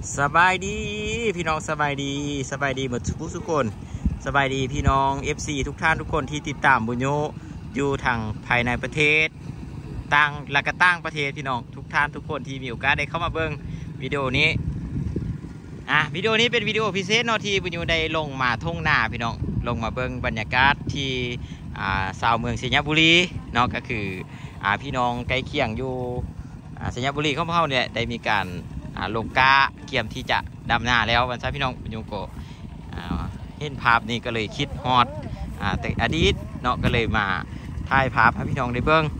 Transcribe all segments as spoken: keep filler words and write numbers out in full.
สบายดีพี่น้องสบายดีสบายดีหมดทุกทุกคนสบายดีพี่น้อง เอฟ ซี ทุกท่านทุกคนที่ติดตามบุญโยอยู่ทางภายในประเทศต่างและก็ต่างประเทศพี่น้องทุกท่านทุกคนที่มีโอกาสได้เข้ามาเบิ้งวิดีโอนี้อ่ะวิดีโอนี้เป็นวิดีโอพิเศษเนาะที่บุญโยได้ลงมาทุ่งนาพี่น้องลงมาเบิ้งบรรยากาศที่อ่าชาวเมืองสัญญบุรีเนาะก็คืออ่าพี่น้องใกล้เคียงอยู่อ่าสัญญบุรีของเขาเนี่ยได้มีการลงกาเกี่ยมที่จะดำหน้าแล้ววันนี้พี่น้องบุญโยก็เห็นภาพนี้ก็เลยคิดฮอดแต่อดีตเนาะก็เลยมาถ่ายภาพให้พี่น้องได้เบิ้ง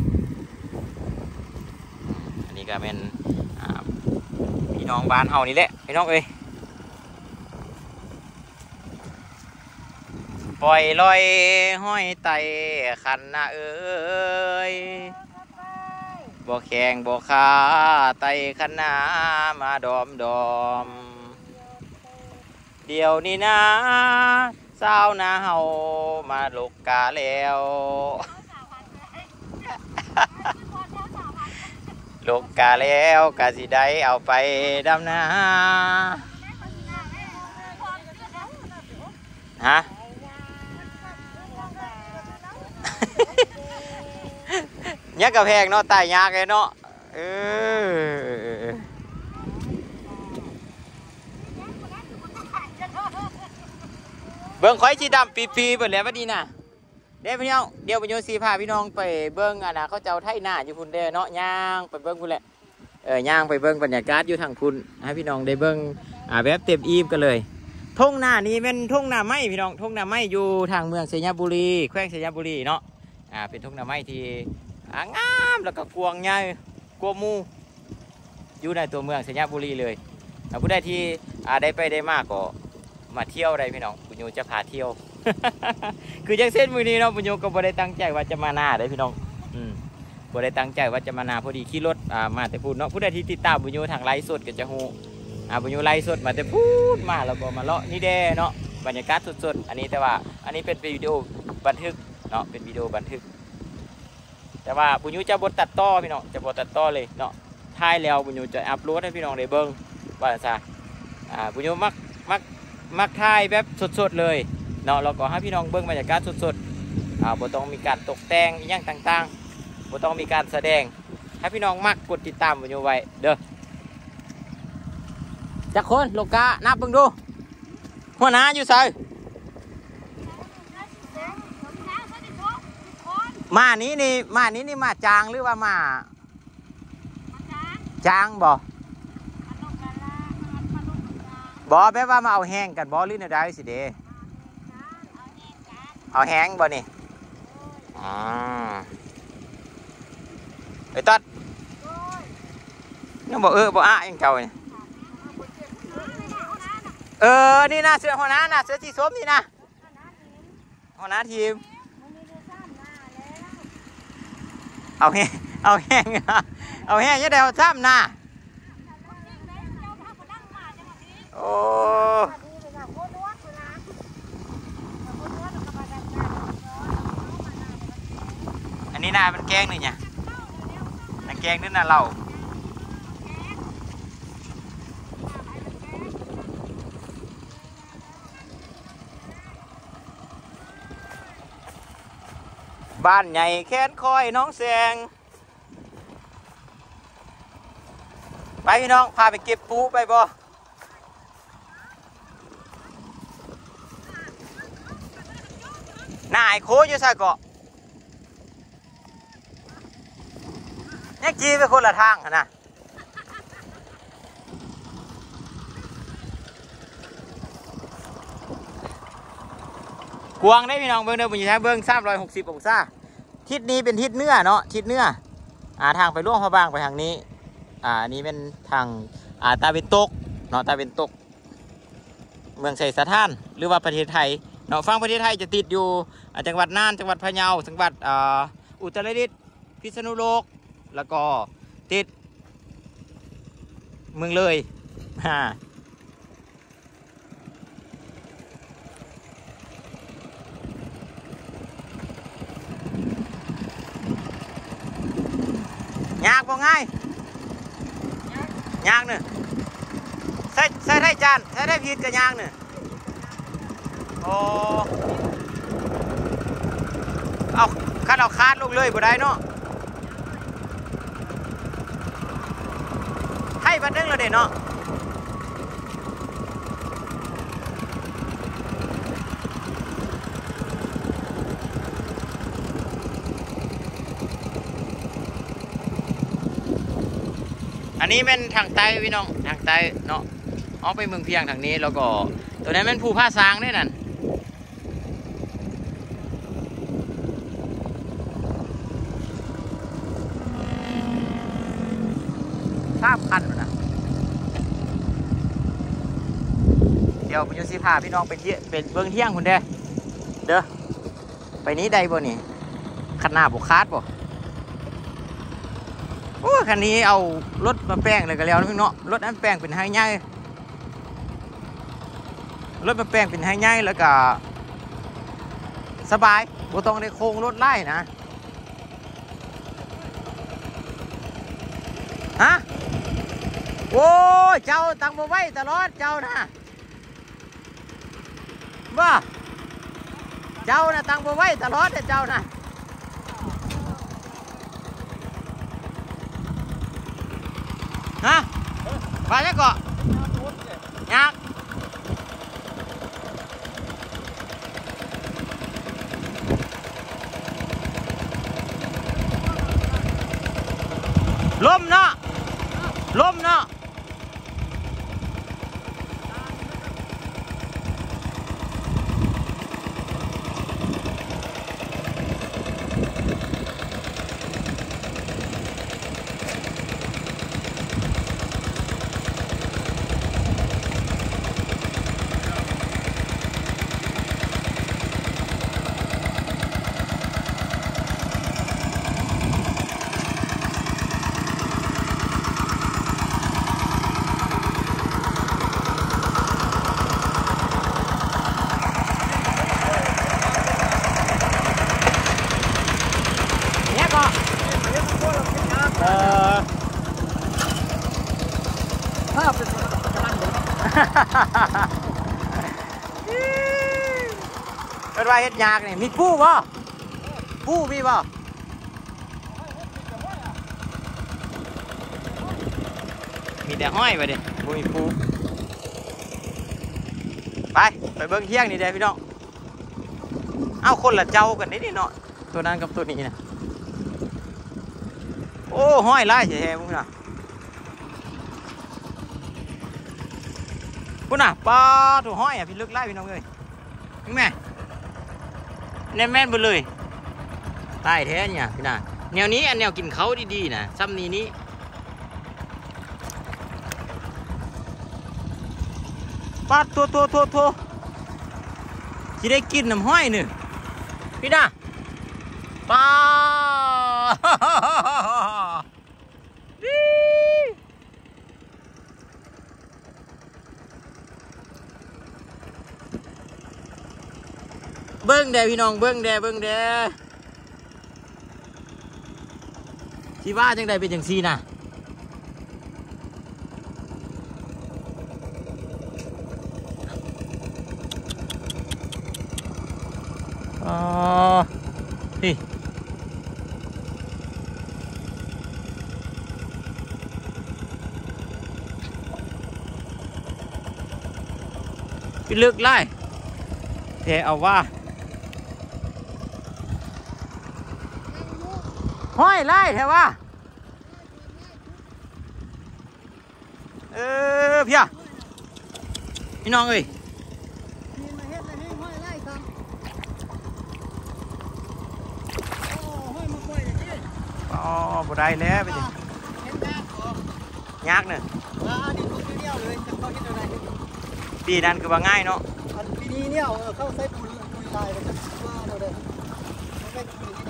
อันนี้ก็เป็นพี่น้องบ้านเฮานี่แหละพี่น้องเอ้ยปล่อยลอยห้อยไตขันนาเอ้ยบ่แข่งบ่ขาไตขันนามาดอมดอมเดี๋ยวนี้นะสาวนาเฮามาลูกกาแล้วลูกกาแล้วกาสิได้เอาไปดำนาฮะยักษ์กระแพงเนาะตายยากเลยเนาะเออเบิ้งข่อยชีดำปีปีเปิดแล้ววันนี้นะเดี๋ยวพี่น้องเดี๋ยวพี่โยสีพาพี่น้องไปเบิ้งอ่ะนะเขาเจ้าไทยหน้าอยู่พุ่นเด้อเนาะย่างไปเบิ้งพุ่นแหละเออย่างไปเบิ้งบรรยากาศอยู่ทางพุ่นให้พี่น้องได้เบิ้งอ่าแบบเต็มอิ่มกันเลยทุ่งนานี้เป็นทุ่งนาไม้พี่น้องทุ่งนาไม้อยู่ทางเมืองสัญญบุรีแขวงสัญญบุรีเนาะอ่าเป็นทุ่งนาไม้ที่งามแล้วก็กวางใหญ่กวมูอยู่ในตัวเมืองสัญญบุรีเลยผู้ใดที่ได้ไปได้มากก็มาเที่ยวได้พี่น้องปุญโญจะพาเที่ยว คืออย่างเส้นมือนี้เนาะปุญโญก็บ่ได้ตั้งใจว่าจะมาหน้าได้พี่น้องอืมบ่ได้ตั้งใจว่าจะมาหน้าพอดีขี่รถมาแต่พูดเนาะผู้ใดที่ติดตามปุญโญทางไลฟ์สดก็จะฮู้ปุญโญไลฟ์สดมาแต่พูดมาแล้วก็มาเลาะนี่แด่เนาะบรรยากาศสดๆอันนี้แต่ว่าอันนี้เป็นวิดีโอบันทึกเนาะเป็นวิดีโอบันทึกแต่ว่าปุญญูจะบดตัดต่อพี่น้องจะบดตัดต่อเลยเนาะท้ายแล้วปุญญูจะอัพโหลดให้พี่น้องได้เบิ้งว่าซะอ่าปุญญูมักมักมักถ่ายแบบสดๆเลยเนาะเราก็ให้พี่น้องเบิ้งบรรยากาศสดๆอ่าบ่ต้องมีการตกแต่งอย่างต่างๆบ่ต้องมีการแสดงให้พี่น้องมักกดติดตามปุญญูไว้เด้อจักคนโลกานับเบิ้งดูหัวหน้าอยู่ไสมานี้นี่มานี้นี่มาจางหรือว่ามาจางบ่บ่แปลว่ามาเอาแห้งกันบ่หรือในใดสิเดเอาแห้งบ่นี่อ๋อไอ้ตัดยังบ่เออบ่อ่ะยังเก่าเนี่ยเออนี่นะเสื้อหัวหน้านะเสื้อสีส้มนี่นะหัวหน้าทีมเอาแห้งเอาแห้งเอาแห้งยังได้เอาซ้ำนะโอ้อันนี้น่าเป็นแกงหนึ่งเนี่ยน่าแกงนี่น่าเราบ้านใหญ่แค้นคอยน้องแสงไปพี่น้องพาไปเก็บปูไปบ่นายโคอยู่ใส่เกาะนี่จีไปคนละทางนะกวางได้พี่น้องเบิ้งเดินบนอยู่ทางเบิ้งสามร้อยหกสิบองศาทิศนี้เป็นทิศเหนือเนาะทิศเหนืออ่าทางไปล่วงพระบางไปทางนี้อ่านี้เป็นทางอ่าตาเป็นตกเนาะตาเป็นตกเมืองไสสะท้านหรือว่าประเทศไทยเนาะฝั่งประเทศไทยจะติดอยู่จังหวัดน่านจังหวัดพะเยาจังหวัดอ่าอุตรดิตถ์พิษณุโลกแล้วก็ติดเมืองเลยฮ่ายากบ่ง่ายยากเนอะใส่ใส่ได้จานใส่ได้พีดกระยางเนี่ยโอ้เอาคัดเอาคาดลงเลยบ่ได้เนาะให้บันนึงแล้วเด็ดเนาะอันนี้เป็นทางใต้พี่น้องทางใต้เนาะออกไปเมืองเพียงทางนี้แล้วก็ตัวนั้นเป็นภูผ้าซางด้วยนั่นภาพคันนะเดี๋ยวพี่โยสิพาพี่น้องไปเที่ยวเป็นเบื้องเที่ยงคุณเด้อเด้อไปนี้ได้บ่นี่ขันหน้าบุคาดบ่โอ้คันนี้เอารถมาแป้งเลยก็แล้วนะพี่เนาะรถนั้นแป้งเป็นไฮใหญ่รถมาแป้งเป็นไฮใหญ่แล้วก็สบายบ่ต้องได้โค้งรถไล่นะฮะโอ้เจ้าตั้งบ่ไว้ตลอดเจ้านะว่าเจ้านะตั้งบ่ไว้ตลอดเจ้านะฮะไปแล้วก็ยักลมเนาะลมเนาะเป็นว่าเฮ็ดยากนี่มีปูบ่ปูมีบ่มีแต่ห้อยไปดิบ่มีปูไปไปเบิ่งเที่ยงนี่เด้พี่น้องเอาคนละเจ้ากันนี่เนาะตัวนั้นกับตัวนี้นะโอ้ห้อยไล่แท้ๆมึงน่ะพุ่นน่ะปลาตัวห้อยอ่ะพี่ลึกไล่พี่น้องเลยนี่แม่แน่แม่นไปเลยใต้แท้เนี่ยพี่น่ะแนวนี้อันแนวกินเขาดีๆนะซ้ำนี้นี้ปลาตัวตัวตัวตัวที่ได้กินน้ำห้อยหนึ่งพี่น่ะปลาเบิ้งแดพี่น้องเบิ้งแดเบิ้งแดที่ว่าจังใดเป็นจังซีนะอ๋อนี่พี่ลึกไล่แต่เอาว่าห้อยไล่แถวว่าเออพี่อะพี่น้องเอ้ยอ๋อบ่ได้แล้วไปดิยากเนี่ยปีนั้นคือว่าง่ายเนาะปีนี้เนี่ยเข้าใส่ปุ๋ยปุ๋ยลายเลยว่าเราเดินเอาไปปุ๋ยนี่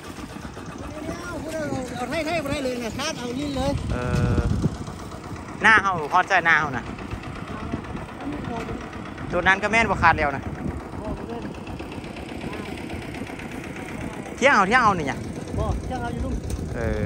เอาให้ให้ไปเลยนะชาร์จเอาลิ้นเลยเออหน้าเขาพอใจหน้าเขานะตัวนั้นก็แม่นบ่ขาดแล้วนะเที่ยงเอาเที่ยงเอานี่ไงบ่เที่ยงเอาอยู่ลุงเออ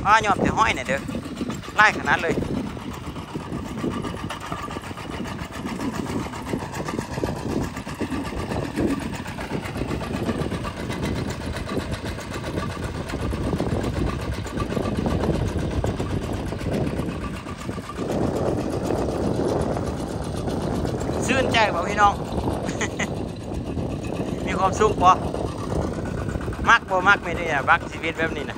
อ่ายอมแต่ห้อยเนี่ยเด้อไล่ขนาดเลยชื่นใจบ่พี่น้อง มีความสุขบ่มักบ่มักไม่ได้อะบักชีวิตแบบนี้นะ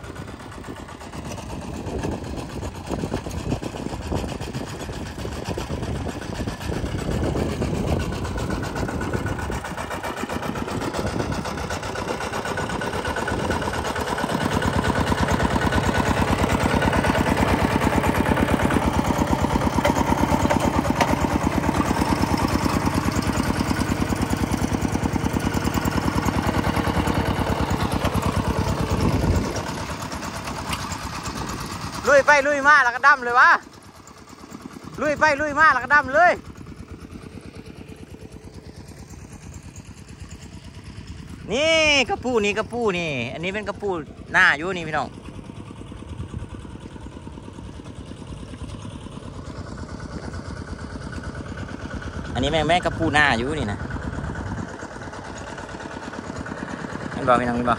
ลุยไปลุยมาแล้วก็ดำเลยวะลุยไปลุยมาแล้วก็ดำเลยนี่กระปูนี่กระปูนี่อันนี้เป็นกระปูหน้าอยู่นี่พี่น้องอันนี้แม่แม่กระปูหน้าอยู่นี่นะเห็นบ่พี่น้องเห็นบ่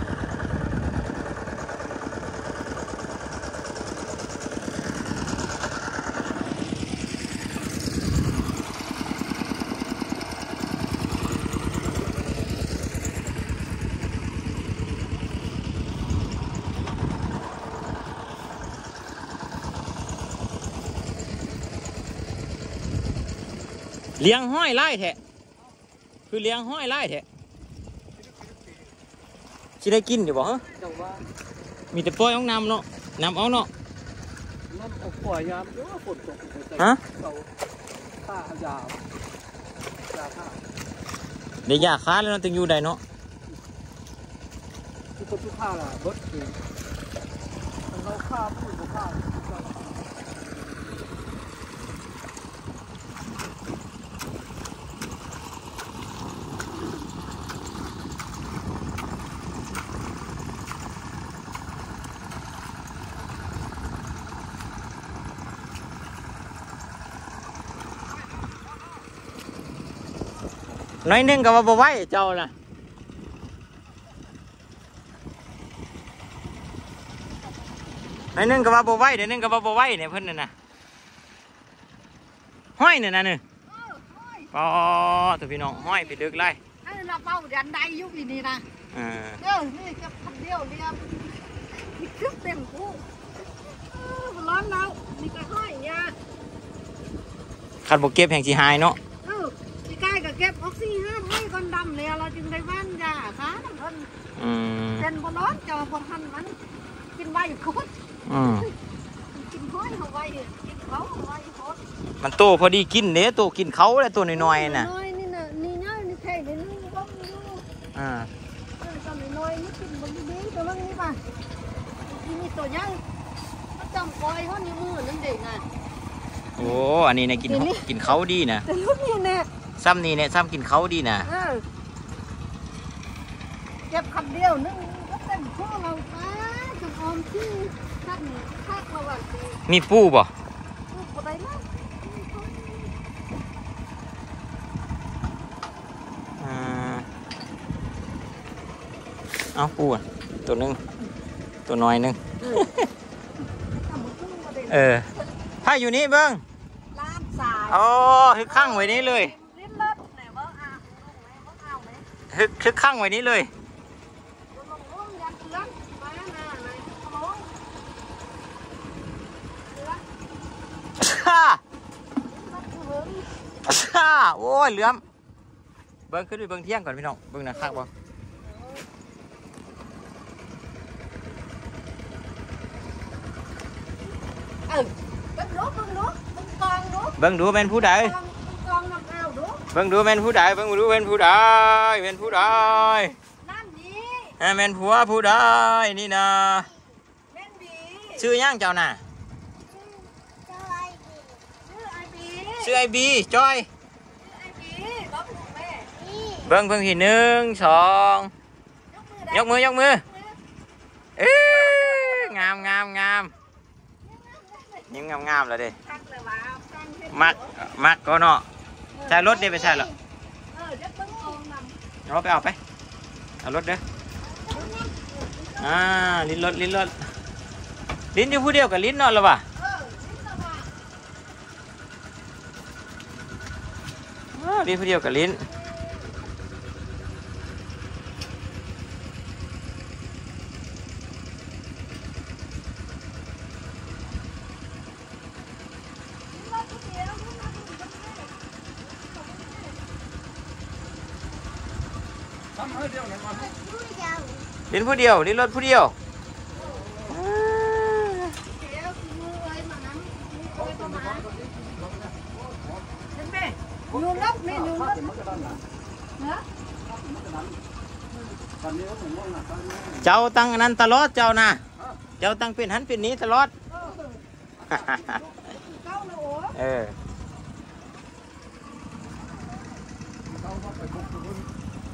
เลี้ยงห้อยไล่แทะคือเลี้ยงห้อยไล่แทะจะได้กินอยู่บ่ฮะมีแต่ปล่อยเอาน้ำเนาะน้ำเอาเนาะน้ำเอาปล่อยยามเยอะฝนตกฮะผ้ายาวาผ้าเดี๋ยวยาค้าแล้วเราตึงอยู่ใดเนาะที่คนทุกผ้าล่ะบดคือเราฆ่าผู้ผู้ฆ่าน้อยนึงก็ว่าบ่ไหวเจ้าน่ะน้อยนึงก็ว่าบ่ไหวเดี๋ยวนึงก็ว่าบ่ไหวเนี่ยเพิ่นน่ะนะห้อยเนี่ยนะเนี่ยอ๋อตัวพี่น้องห้อยไปดึกไล่ให้เราเป่าดันได้ยุบอีนี่นะเออเออนี่จะพันเดียวเรียบนี่ครึบเต็มกูมันร้อนแล้วนี่ก็ห้อยยาขัดบ่เก็บแห่งสีหายเนาะใกล้กับเก็บออกซิเจนให้คนดำเนี่ยเราจึงได้บ้านยาค่ะท่านเป็นบอลจะบอลทันมันกินใบคุดกินห้อยเขาใบกินเขาใบคุดมันโตพอดีกินเนี้ยโตกินเขาแล้วตัวน้อยๆน่ะน้อยนี่น่ะนี่น้อยนี่แค่เดี๋ยวนี้บ้างนี่อ่าตัวน้อยนี่กินบางทีตัวนั้นนี่ป่ะที่มีตัวยังมันจำปล่อยเขาในมือนั่นเด็กน่ะโอ้อันนี้เนี่ยกินกินเขาดีนะแต่ลูกนี่เนี่ยซ้ำนี่เนี่ยซ้ำกินเขาดีนะเก็บคำเดียวนึงก็เต็มพวกเราป้าจะออมที่ท่านท่าเราแบบมีปูบ่ปูอะไรนะเอาปูอ่ะตัวนึงตัวน้อยนึงเออถ้าอยู่นี่เบิ้งล้านสายอ๋อคือข้างไว้นี้เลยคือคือข้างไว้นี้เลยฮ่าฮ่าโอ้ยเหลื่อมเบิ้งขึ้นไปเบิ้งเที่ยงก่อนพี่น้องเบิ้งนะข้างบ่เบิ้งดูเป็นผู้ใดเบิ้งดูเป็นผู้ใดเบิ้งดูเป็นผู้ใดเป็นผู้ใดเป็นผัวผู้ใดนี่นะชื่อย่างเจ้าน่ะชื่อไอบีจอยเบิ้งเบิ้งทีหนึ่งสองยกมือยกมือเอ๊งามงามงามยิ้มงามๆแล้วเด้คักเลยว่าตั้งเฮ็ดมักมักก็เนาะใช้รถเด้ไปใช่หรอเออเดี๋ยวเบิ่งเอานำเอาไปเอาไปเอารถเด้ออ่าลิ้นรถลิ้นรถลิ้นอยู่ผู้เดียวกับลิ้นเนาะหรอวะเออนี่ละว่าอ่าลิ้นผู้เดียวกับลิ้นทำให้เดียวหน่อยก่อนลิ้นผู้เดียวลิ้นรถผู้เดียวเดี๋ยวมือเอ้ยมานั้นมือเอ้ยประมาณเห็นไหมอยู่ลบนี่อยู่ลบเนาะตอนนี้ก็ถึงว่าหนักตอนนี้เจ้าตั้งอันนั้นตลอดเจ้านะเจ้าตั้งเป็นหันเป็นนี้ตลอดเก้าเลยโอ้เออเขาก็ไปบุกทุกคน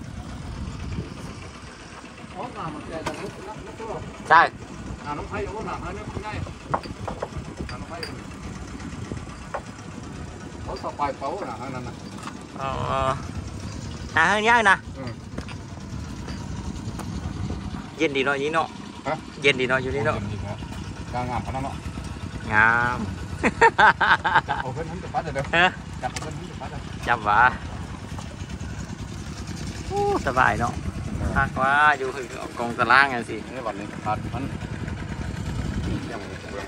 อ๋อหนามันแก่แต่ลุกนักนักตัวใช่หนาน้องไผ่เอาหนาให้เนี่ยคุณได้หนาน้องไผ่เขาสบายเขาหนาให้นั่นน่ะอ๋อหาเฮือนยากนะอืมเย็นดีเนาะยี่เนาะฮะเย็นดีเนาะอยู่นี่เนาะกลางงามขนาดนั้นเนาะงามเอาเพื่อนผมจะปัดเดี๋ยวเออจับเพื่อนผมจะปัดเลยจำว่าโอ้สบายเนาะพักว่าอยู่คือกองตารางกันสินี่วันนี้ขาดมันยังเรื่อง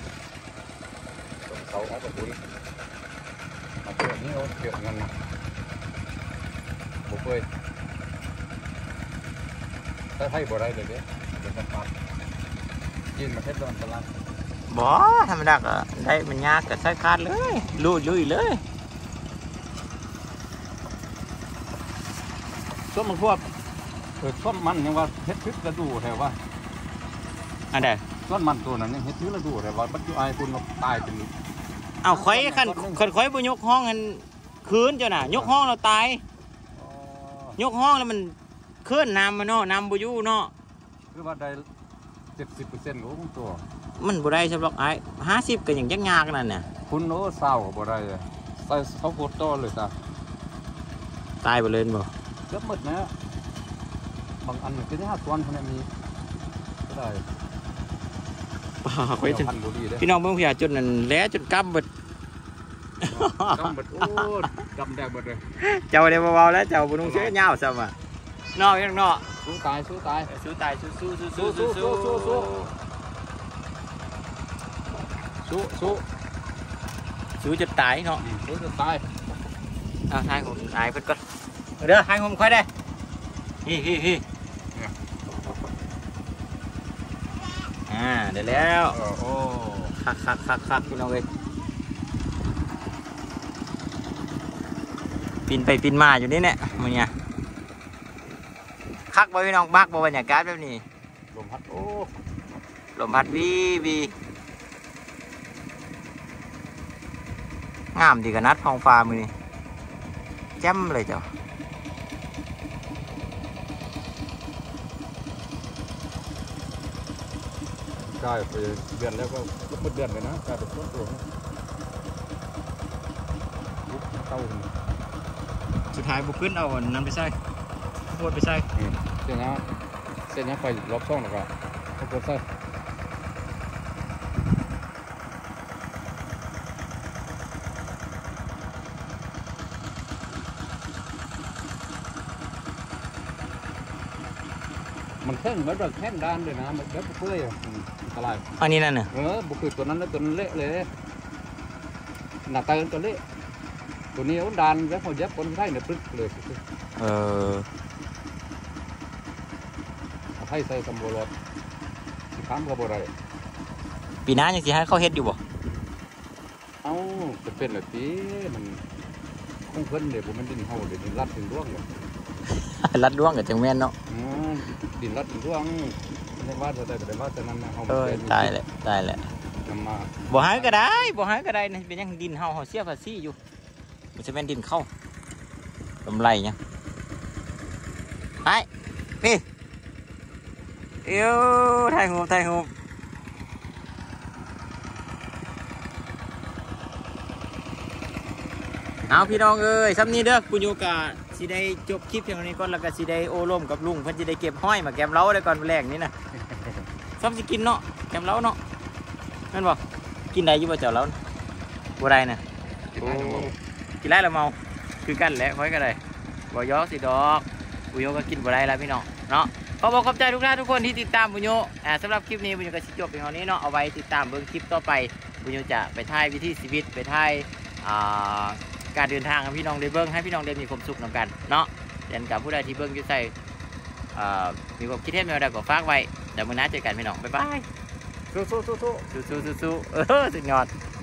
เขาเอาประตูมาเพื่อนนี่เขาเกี่ยวเงินนะบุกเลยถ้าให้บ่ได้เลยเดี๋ยวเดี๋ยวจะปัดยินมาเทศโดนตลาดบ่ธรรมดาก็ได้มันยากก็ใช้คาดเลยลุยลุยเลยส้มมันพวกเออส้มมันยังว่าเฮ็ดทึกกระดูแต่ว่าอันใดส้มมันตัวนั้นยังเฮ็ดทึกกระดูแต่ว่าปัจจุบันคุณตายเป็นเอาข่อยคันคันข่อยบ่ยกห้องกันคืนเจ้าน่ะยกห้องเราตายยกห้องแล้วมันเคลื่อนน้ำมาเนาะน้ำบ่อยู่เนาะคือว่าได้เจ็ดสิบเปอร์เซ็นต์ของตัวมันบ่ได้สำหรับไอ้ห้าสิบก็ยังยากๆนั่นน่ะคุณโอ้เศร้าบ่ได้ใส่เขาโคตรโตเลยจ้ะตายไปเลยบ่เกือบหมดนะบางอันมันเป็นห้าตัวคนนี้มีก็ได้ป่าข่อยจนพันบุรีเลยพี่น้องเบิ่งพี่อาจนนั่นแหล้จนกำเบิดกำบัดโอ้กำแดงหมดเลยเจ้าได้เบาๆแล้วเจ้าบ่ต้องเสื้อยาวซ้ำอ่ะนอกยังเนาะสู้ตายสู้ตายสู้ตายสู้สู้สู้สู้สู้สู้สู้สู้สู้สู้สู้จะตายเนาะสู้จะตายเอาให้ผมอายเพิ่นก่อนเด้อให้ผมค่อยได้ฮิฮิฮิอ่าเดี๋ยวแล้วโอ้คักคักคักคักพี่น้องเอ้ยปีนไปปีนมาอยู่นี่แหละมึงเนี่ยคักบ่พี่น้องบักบ่บรรยากาศแบบนี้ลมพัดโอ้ลมพัดวีวีงามดีกับนัดท้องฟ้ามือนี่แจ่มเลยเจ้ากลายไปเดือนแล้วก็ก็หมดเดือนเลยนะกลายเป็นต้นตัวเต้าสุดท้ายบุกขึ้นเอาอันนั้นไปใส่พวดไปใส่เส้นนี้เส้นนี้ไปรอบช่องแล้วก็เขากดใส่มันแท่งเหมือนแบบแท่งด้านเลยนะมันแบบเปื่อยอันตรายอันนี้นั่นน่ะเออบุกคือตัวนั้นแล้วตัวนั้นเละเลยหน้าตาตัวเละตัวนี้เอาดานแล้วเขาเย็บคนไทยเนี่ยปึ๊กเลยเออไทยใส่ตำบลรถสิข้ามกระบอกอะไรปีหน้ายังสิให้เขาเฮ็ดอยู่บ่เอ้าจะเป็นแบบนี้มันคงเพิ่นเดี๋ยวผมมันดินเฮาเดี๋ยวดินรัดดินร่วงเลยรัดด้วงกับจังแม่นเนาะอืมดินรัดดินร่วงไม่ว่าจะได้แต่ว่าจะนั่นนะเฮาเออตายแหละตายแหละนำมาบ่ให้ก็ได้บ่ให้ก็ได้นะเป็นหยังดินเฮาเฮาเสียภาษีอยู่มันจะเป็นดินเข้ากำไรเนี่ยไปนี่เอ้วถ่ายรูปถ่ายรูปเอาพี่น้องเอ้ยซ้ำนี้เด้อปุญโยกะสิได้จบคลิปเพียงนี้ก่อนแล้วก็สิได้โอ้ร่มกับลุงเพิ่นสิได้เก็บห้อยมาแกมเล้าได้ก่อนแรกนี้นะซ้ำสิกินเนาะแกมเล้าเนาะนั่นบ่กินได้อยู่บ่เจ้าเล้าบ่ได้นะโอ้กินได้แล้วเมาคือกันแหละค่อยก็ได้บ่ยอสิดอกปุญโยก็กินบ่ได้แล้วพี่น้องเนาะขอบอกขอบใจทุกท่านทุกคนที่ติดตามปุญโยอ่าสำหรับคลิปนี้ปุญโยก็สิจบเพียงเท่านี้เนาะเอาไว้ติดตามเบิ่งคลิปต่อไปปุญโยจะไปถ่ายวิถีชีวิตไปถ่ายอ่าการเดินทางให้พี่น้องได้เบิ้งให้พี่น้องได้มีความสุขนำกันเนาะเด่นกับผู้ใดที่เบิ้งอยู่ใส่มีความคิดเห็นไม่ได้ก็ฝากไว้เดี๋ยวมื้อหน้าเจอกันพี่น้องบ๊ายบายสู้สู้สู้สู้สู้สู้สู้เออสุดยอด